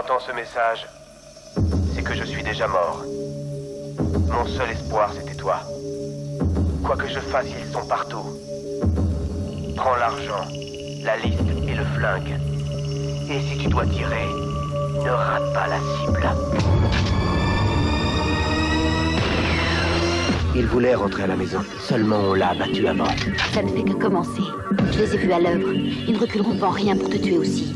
j'entends ce message, c'est que je suis déjà mort. Mon seul espoir, c'était toi. Quoi que je fasse, ils sont partout. Prends l'argent, la liste et le flingue. Et si tu dois tirer, ne rate pas la cible. Il voulait rentrer à la maison. Seulement on l'a abattu avant. Ça ne fait que commencer. Je les ai vus à l'œuvre. Ils ne reculeront devant rien pour te tuer aussi.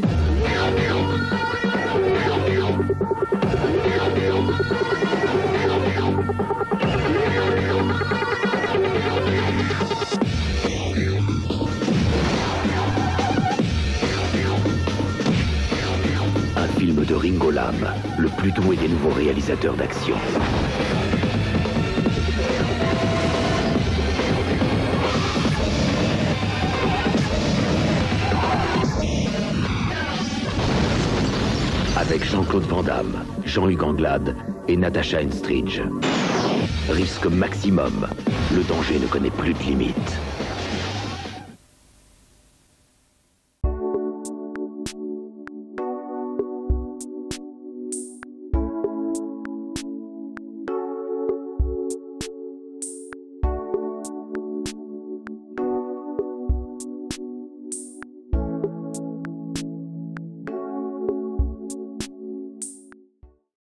Un film de Ringo Lam, le plus doué des nouveaux réalisateurs d'action. Avec Jean-Claude Van Damme, Jean-Hugues Anglade et Natasha Henstridge. Risque maximum, le danger ne connaît plus de limites.